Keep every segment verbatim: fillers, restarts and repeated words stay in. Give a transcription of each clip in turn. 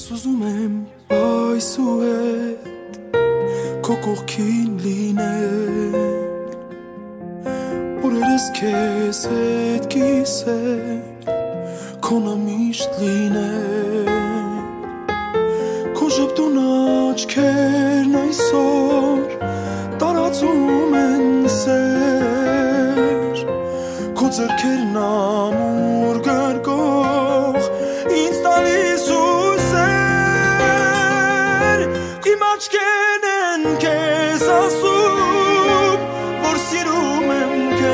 ուզում եմ այս ու հետ քո կողքին լինել օրերս քեզ հետ կիսել քոնը միշտ լինել քո ժպտուն աչքերն այսօր տարածում են սեր քո ձեռքերն ամուր գրկող ինձ տալիս հույսեր իմ աչքերն են քեզ ասում որ սիրում եմ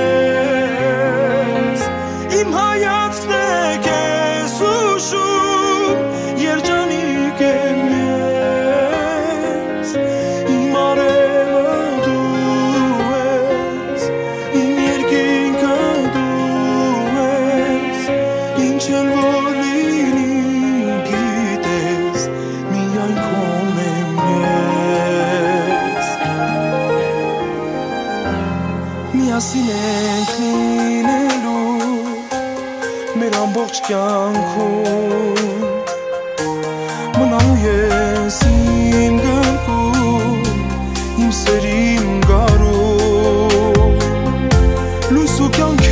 քեզ իմ հայացքն է քեզ հուշում երջանիկ եմ ես իմ արևը դու ես իմ երկինքը դու ես ինչ էլ որ լինի գիտես միայն քոն եմ ես միասին ենք լինելու մեր ամբողջ կյանքում մնալու ես իմ գրկում իմ սեր իմ գարում լույս ու կյանք